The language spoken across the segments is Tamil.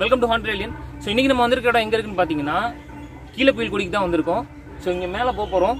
Welcome to haunted alien. So இன்னைக்கு நம்ம வந்திருக்க இடம் எங்க இருக்குன்னு பாத்தீங்கன்னா கீழப்புயல்குடிக்கு தான் வந்திருக்கோம். ஸோ இங்க மேல போறோம்.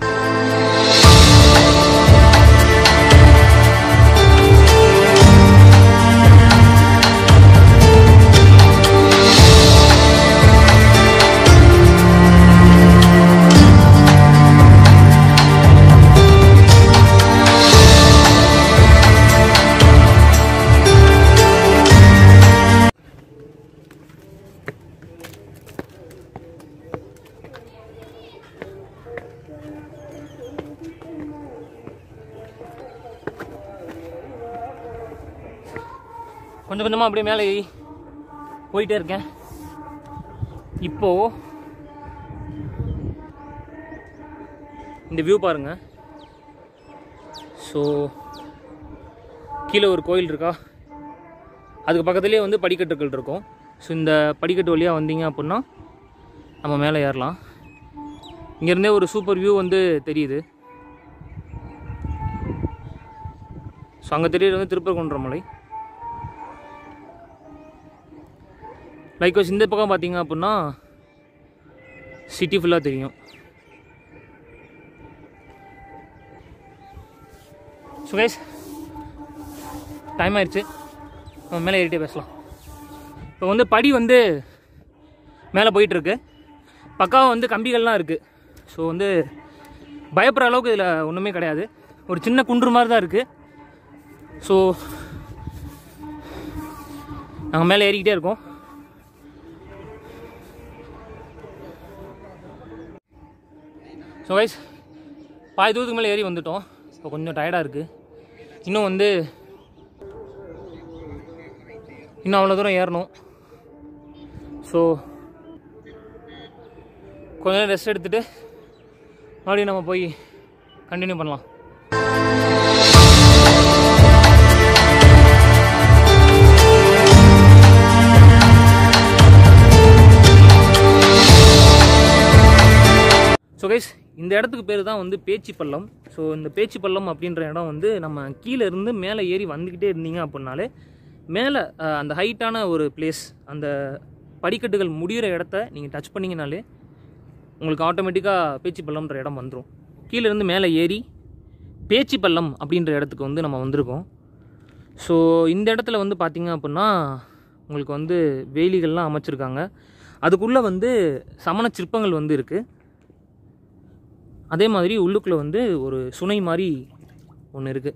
கொஞ்சம் கொஞ்சமாக அப்படியே மேலே போயிட்டே இருக்கேன். இப்போ இந்த வியூ பாருங்க. ஸோ கீழே ஒரு கோயில் இருக்கா, அதுக்கு பக்கத்துலேயே வந்து படிக்கட்டுகள் இருக்கும். ஸோ இந்த படிக்கட்டு வழியாக வந்தீங்க அப்படின்னா நம்ம மேலே ஏறலாம். இங்கேருந்தே ஒரு சூப்பர் வியூ வந்து தெரியுது. ஸோ அங்கே தெரியுது வந்து திருப்பரங்குன்றம் மலை. லைக்வைஸ் இந்த பக்கம் பார்த்தீங்க அப்படின்னா சிட்டி ஃபுல்லாக தெரியும். ஸோ கைஸ் டைம் ஆயிடுச்சு, நம்ம மேலே ஏறிட்டே பேசலாம். இப்போ வந்து படி வந்து மேலே போயிட்டுருக்கு. பக்காவாக வந்து கம்பிகள்லாம் இருக்குது. ஸோ வந்து பயப்படுற அளவுக்கு இதில் ஒன்றுமே கிடையாது. ஒரு சின்ன குன்று மாதிரி தான் இருக்குது. ஸோ நாங்கள் மேலே ஏறிக்கிட்டே இருக்கோம். ஸோ கைஸ் பாதி தூரத்துக்கு மேலே ஏறி வந்துட்டோம். இப்போ கொஞ்சம் டயர்டாக இருக்குது. இன்னும் வந்து இன்னும் அவ்வளோ தூரம் ஏறணும். ஸோ கொஞ்ச நேரம் ரெஸ்ட் எடுத்துகிட்டு மறுபடியும் நம்ம போய் கண்டினியூ பண்ணலாம். ஸோ கைஸ் இந்த இடத்துக்கு பேர் தான் வந்து பேச்சிப்பள்ளம். ஸோ இந்த பேச்சிப்பள்ளம் அப்படின்ற இடம் வந்து நம்ம கீழே இருந்து மேலே ஏறி வந்துக்கிட்டே இருந்தீங்க அப்படின்னாலே மேலே அந்த ஹைட்டான ஒரு பிளேஸ், அந்த படிக்கட்டுகள் முடிகிற இடத்த நீங்கள் டச் பண்ணிங்கனாலே உங்களுக்கு ஆட்டோமேட்டிக்காக பேச்சிப்பள்ளம்ன்ற இடம் வந்துடும். கீழேருந்து மேலே ஏறி பேச்சிப்பள்ளம் அப்படின்ற இடத்துக்கு வந்து நம்ம வந்திருக்கோம். ஸோ இந்த இடத்துல வந்து பார்த்திங்க அப்படின்னா உங்களுக்கு வந்து வேலிகள்லாம் அமைச்சிருக்காங்க. அதுக்குள்ளே வந்து சமண சிற்பங்கள் வந்து இருக்குது. அதே மாதிரி உள்ளுக்குள்ளே வந்து ஒரு சுனை மாதிரி ஒன்று இருக்குது.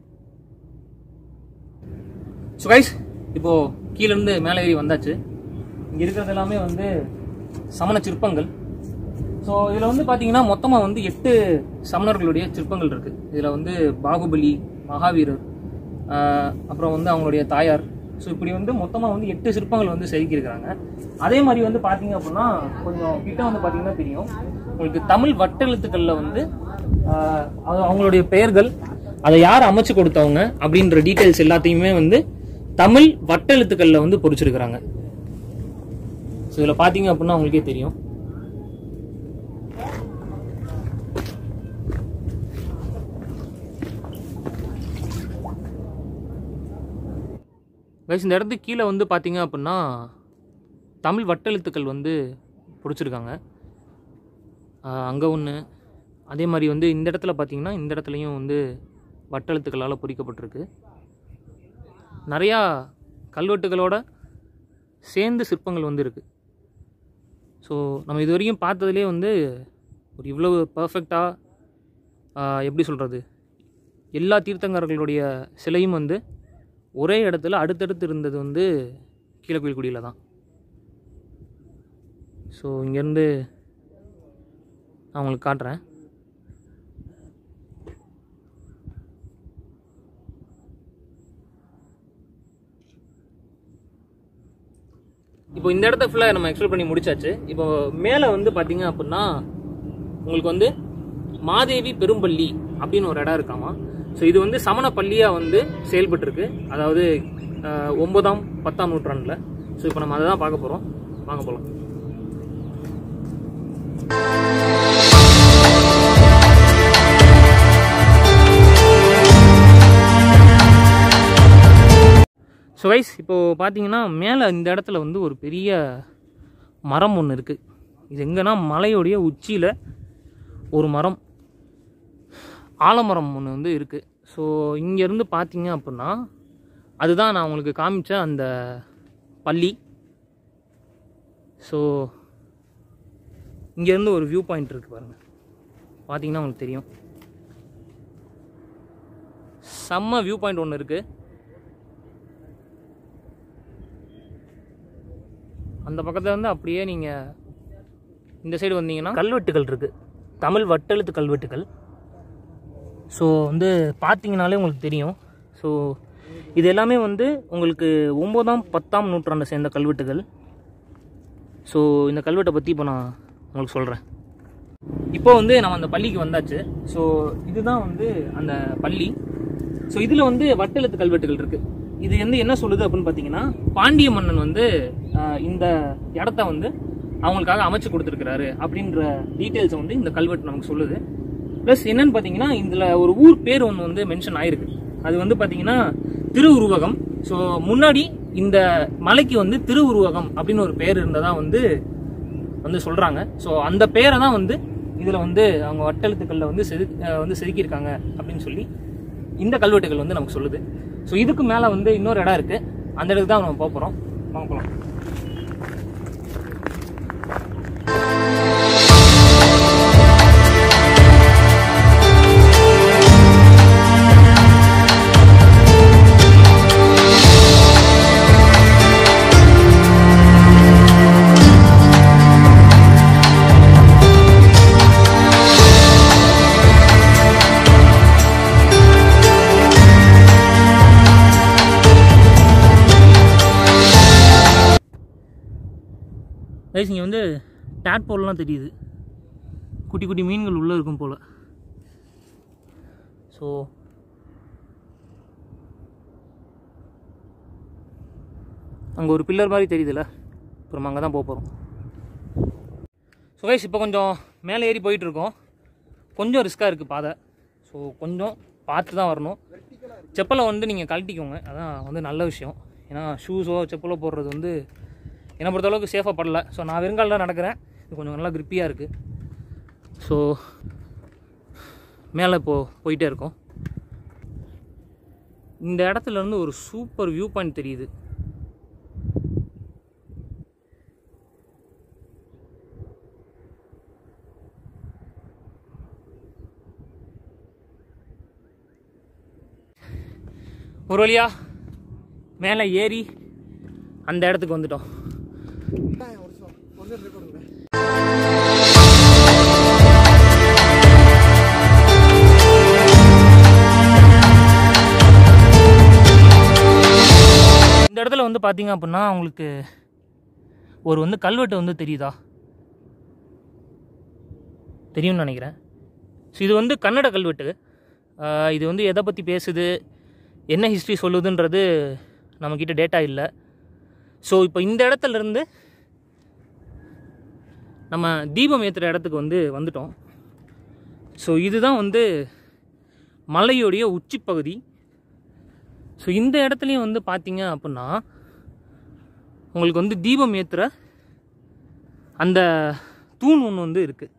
ஸோ கைஸ் இப்போது கீழேருந்து மேலே ஏறி வந்தாச்சு. இங்கே இருக்கிறது எல்லாமே வந்து சமண சிற்பங்கள். ஸோ இதில் வந்து பார்த்தீங்கன்னா மொத்தமாக வந்து 8 சமணர்களுடைய சிற்பங்கள் இருக்குது. இதில் வந்து பாகுபலி, மகாவீரர், அப்புறம் வந்து அவங்களுடைய தாயார். ஸோ இப்படி வந்து மொத்தமாக வந்து 8 சிற்பங்கள் வந்து செதுக்கியிருக்கிறாங்க. அதே மாதிரி வந்து பார்த்தீங்க அப்படின்னா கொஞ்சம் கிட்ட வந்து பார்த்தீங்கன்னா தெரியும் உங்களுக்கு தமிழ் வட்டெழுத்துக்களில் வந்து அவங்களுடைய பெயர்கள், அதை யார் அமைச்சு கொடுத்தவங்க அப்படின்ற டீட்டெயில்ஸ் எல்லாத்தையுமே வந்து தமிழ் வட்டெழுத்துக்களில் வந்து பொறிச்சிருக்கிறாங்க. ஸோ இதில் பார்த்தீங்க அப்படின்னா உங்களுக்கே தெரியும். இந்த இடத்துக்கு கீழே வந்து பார்த்தீங்க அப்படின்னா தமிழ் வட்டெழுத்துக்கள் வந்து பொறிச்சிருக்காங்க. அங்கே ஒன்று, அதே மாதிரி வந்து இந்த இடத்துல பார்த்தீங்கன்னா இந்த இடத்துலையும் வந்து வட்டெழுத்துக்களால் பொறிக்கப்பட்டிருக்கு. நிறையா கல்வெட்டுகளோட சேர்ந்து சிற்பங்கள் வந்து இருக்குது. ஸோ நம்ம இது வரைக்கும் பார்த்ததுலேயே வந்து ஒரு இவ்வளவு பர்ஃபெக்டாக எப்படி சொல்கிறது, எல்லா தீர்த்தங்கர்களுடைய சிலையும் வந்து ஒரே இடத்துல அடுத்தடுத்து இருந்தது வந்து கீழப்புயல்குடியில் தான். ஸோ இங்கேருந்து நான் உங்களுக்கு காட்டுறேன். இப்போ இந்த இடத்த ஃபுல்லாக நம்ம எக்ஸ்ப்ளோர் பண்ணி முடிச்சாச்சு. இப்போ மேலே வந்து பார்த்தீங்க அப்படின்னா உங்களுக்கு வந்து மாதேவி பெரும்பள்ளி அப்படின்னு ஒரு இடம் இருக்காமா. ஸோ இது வந்து சமண பள்ளியாக வந்து செயல்பட்டுருக்கு. அதாவது 9ஆம் 10ஆம் நூற்றாண்டில். ஸோ இப்போ நம்ம அதை தான் பார்க்க போகிறோம். வாங்க போகலாம். ஸோ கைஸ் இப்போது பார்த்தீங்கன்னா மேலே இந்த இடத்துல வந்து ஒரு பெரிய மரம் ஒன்று இருக்குது. இது எங்கன்னா மலையோடைய உச்சியில் ஒரு மரம், ஆலமரம் ஒன்று வந்து இருக்குது. ஸோ இங்கேருந்து பார்த்தீங்க அப்படின்னா அதுதான் நான் உங்களுக்கு காமிச்ச அந்த பள்ளி. ஸோ இங்கேருந்து ஒரு வியூ பாயிண்ட் இருக்குது பாருங்கள், பார்த்தீங்கன்னா உங்களுக்கு தெரியும். செம்ம வியூ பாயிண்ட் ஒன்று இருக்குது. அந்த பக்கத்தில் வந்து அப்படியே நீங்கள் இந்த சைடு வந்தீங்கன்னா கல்வெட்டுகள் இருக்குது, தமிழ் வட்டெழுத்து கல்வெட்டுகள். ஸோ வந்து பார்த்தீங்கனாலே உங்களுக்கு தெரியும். ஸோ இது எல்லாமே வந்து உங்களுக்கு 9ஆம் 10ஆம் நூற்றாண்டை சேர்ந்த கல்வெட்டுகள். ஸோ இந்த கல்வெட்டை பற்றி இப்போ நான் உங்களுக்கு சொல்கிறேன். இப்போ வந்து நம்ம அந்த பள்ளிக்கு வந்தாச்சு. ஸோ இதுதான் வந்து அந்த பள்ளி. ஸோ இதில் வந்து வட்டெழுத்து கல்வெட்டுகள் இருக்குது. இது வந்து என்ன சொல்லுது அப்படின்னு பார்த்தீங்கன்னா, பாண்டிய மன்னன் வந்து இந்த இடத்த வந்து அவங்களுக்காக அமைச்சு கொடுத்துருக்கிறாரு அப்படின்ற டீட்டெயில்ஸை வந்து இந்த கல்வெட்டு நமக்கு சொல்லுது. ப்ளஸ் என்னன்னு பார்த்தீங்கன்னா, இதில் ஒரு ஊர் பேர் ஒன்று வந்து மென்ஷன் ஆயிருக்கு. அது வந்து பார்த்தீங்கன்னா திருவுருவகம். ஸோ முன்னாடி இந்த மலைக்கு வந்து திருவுருவகம் அப்படின்னு ஒரு பேர் இருந்ததா வந்து சொல்கிறாங்க. ஸோ அந்த பேரை தான் வந்து இதில் வந்து அவங்க வட்டெழுத்துக்களில் வந்து செதுக்கியிருக்காங்க அப்படின்னு சொல்லி இந்த கல்வெட்டுகள் வந்து நமக்கு சொல்லுது. ஸோ இதுக்கு மேலே வந்து இன்னொரு இடம் இருக்குது, அந்த இடத்துக்கு தான் நம்ம போகிறோம். வாங்க போகலாம். கைஸ் இங்கே வந்து டேட்போல்லாம் தெரியுது, குட்டி குட்டி மீன்கள் உள்ளே இருக்கும் போல். ஸோ அங்கே ஒரு பில்லர் மாதிரி தெரியுதுல்ல, அப்புறம் அங்கே தான் போக போகிறோம். ஸோ கைஸ் இப்போ கொஞ்சம் மேலே ஏறி போயிட்டுருக்கோம். கொஞ்சம் ரிஸ்க்காக இருக்குது பாதை. ஸோ கொஞ்சம் பார்த்து தான் வரணும். செப்பலை வந்து நீங்கள் கழட்டிக்கோங்க, அதான் வந்து நல்ல விஷயம். ஏன்னா ஷூஸோ செப்பலோ போடுறது வந்து என்னை பொறுத்தளவுக்கு சேஃபாக படல. ஸோ நான் வெறுங்கால் தான் நடக்கிறேன், இது கொஞ்சம் நல்லா கிரிப்பியாக இருக்குது. ஸோ மேலே போயிட்டே இருக்கோம். இந்த இடத்துலேருந்து ஒரு சூப்பர் வியூ பாயிண்ட் தெரியுது. ஒரு வழியா மேலே ஏறி அந்த இடத்துக்கு வந்துட்டோம். இந்த இடத்துல வந்து பார்த்தீங்க அப்படின்னா உங்களுக்கு ஒரு வந்து கல்வெட்டு வந்து தெரியுதா, தெரியும்னு நினைக்கிறேன். ஸோ இது வந்து கன்னட கல்வெட்டு. இது வந்து எதை பற்றி பேசுது, என்ன ஹிஸ்ட்ரி சொல்லுதுன்றது நம்மக்கிட்ட டேட்டா இல்லை. ஸோ இப்போ இந்த இடத்துலேருந்து நம்ம தீபம் ஏற்றுற இடத்துக்கு வந்துட்டோம். ஸோ இதுதான் வந்து மலையோடைய உச்சி பகுதி. ஸோ இந்த இடத்துலையும் வந்து பார்த்தீங்க அப்படின்னா உங்களுக்கு வந்து தீபம் ஏற்றுற அந்த தூண் ஒன்று வந்து இருக்குது.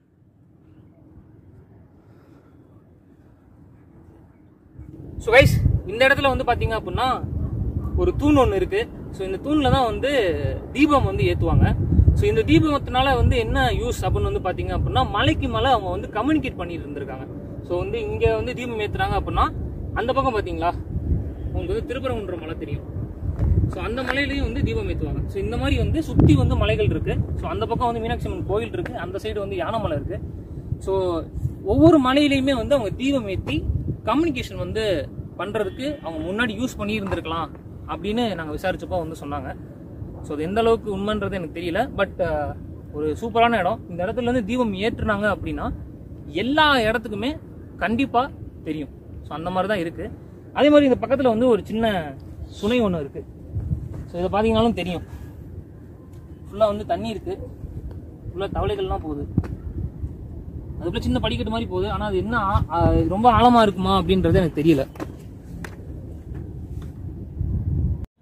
ஸோ கைஸ் இந்த இடத்துல வந்து பார்த்தீங்க அப்படின்னா ஒரு தூண் ஒன்று இருக்குது. ஸோ இந்த தூணில் தான் வந்து தீபம் வந்து ஏற்றுவாங்க. ஸோ இந்த தீபத்தினால வந்து என்ன யூஸ் அப்படின்னு வந்து பார்த்தீங்க அப்படின்னா, மலைக்கு மலை அவங்க வந்து கம்யூனிகேட் பண்ணிட்டு இருந்திருக்காங்க. ஸோ வந்து இங்கே வந்து தீபம் ஏற்றுறாங்க அப்படின்னா அந்த பக்கம் பார்த்தீங்களா உங்களுக்கு வந்து திருப்பரங்குன்ற மலை தெரியும். ஸோ அந்த மலையிலையும் வந்து தீபம் ஏற்றுவாங்க. ஸோ இந்த மாதிரி வந்து சுற்றி வந்து மலைகள் இருக்குது. ஸோ அந்த பக்கம் வந்து மீனாட்சி அம்மன் கோயில் இருக்குது, அந்த சைடு வந்து யானைமலை இருக்குது. ஸோ ஒவ்வொரு மலையிலையுமே வந்து அவங்க தீபம் ஏற்றி கம்யூனிகேஷன் வந்து பண்ணுறதுக்கு அவங்க முன்னாடி யூஸ் பண்ணி இருந்திருக்கலாம் அப்படின்னு நாங்கள் விசாரிச்சப்போ வந்து சொன்னாங்க. ஸோ அது எந்த அளவுக்கு உண்மைன்றது எனக்கு தெரியல. பட் ஒரு சூப்பரான இடம். இந்த இடத்துலேருந்து தீபம் ஏற்றுனாங்க அப்படின்னா எல்லா இடத்துக்குமே கண்டிப்பாக தெரியும். ஸோ அந்த மாதிரி தான் இருக்குது. அதே மாதிரி இந்த பக்கத்தில் வந்து ஒரு சின்ன சுனை ஒன்று இருக்குது. ஸோ இதை பார்த்தீங்கன்னாலும் தெரியும், ஃபுல்லாக வந்து தண்ணி இருக்குது, ஃபுல்லாக தவளைகள்லாம் போகுது. அதுக்குள்ள சின்ன படிக்கட்டு மாதிரி போகுது. ஆனால் அது என்ன ரொம்ப ஆழமாக இருக்குமா அப்படின்றது எனக்கு தெரியல.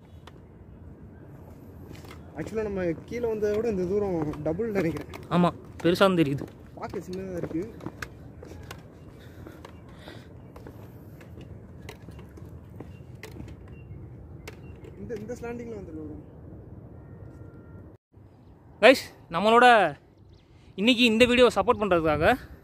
ஆக்சுவலாக நம்ம கீழே வந்ததை விட இந்த தூரம் டபுள் நினைக்கிறேன். ஆமாம், பெருசாக தெரியுது. பார்க்க சின்னதாக இருக்குது. இந்த ஸ்லாண்டிங்கில் வந்துடும் கைஸ். நம்மளோட இன்னைக்கு இந்த வீடியோ சப்போர்ட் பண்ணுறதுக்காக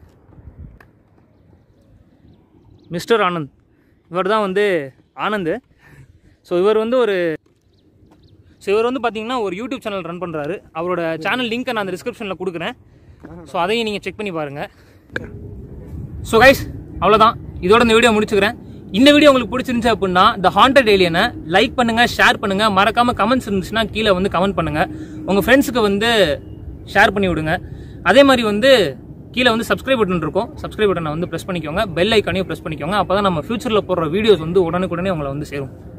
மிஸ்டர் ஆனந்த், இவர் தான் வந்து ஆனந்த். ஸோ இவர் வந்து பார்த்தீங்கன்னா ஒரு யூடியூப் சேனல் ரன் பண்ணுறாரு. அவரோட சேனல் லிங்க்கை நான் அந்த டிஸ்கிரிப்ஷனில் கொடுக்குறேன். ஸோ அதையும் நீங்கள் செக் பண்ணி பாருங்கள். ஸோ கைஸ், அவ்வளோதான், இதோட இந்த வீடியோ முடிச்சுக்கிறேன். இந்த வீடியோ உங்களுக்கு பிடிச்சிருந்துச்சு அப்படின்னா த ஹாண்டட் ஏலியனை லைக் பண்ணுங்கள், ஷேர் பண்ணுங்கள், மறக்காமல் கமெண்ட்ஸ் இருந்துச்சுன்னா கீழே வந்து கமெண்ட் பண்ணுங்கள். உங்கள் ஃப்ரெண்ட்ஸுக்கு வந்து ஷேர் பண்ணி விடுங்க. அதே மாதிரி வந்து கீழே வந்து சப்ஸ்கிரைப் பட்டன் இருக்கும், சப்ஸ்கிரைப் பட்டனை வந்து ப்ரெஸ் பண்ணிக்கோங்க, பெல் ஐக்கானையும் ப்ரெஸ் பண்ணிக்கோங்க. அப்போ தான் நம்ம ஃபியூச்சரில் போடுற வீடியோஸ் வந்து உடனுக்குடனே உங்களை வந்து சேரும்.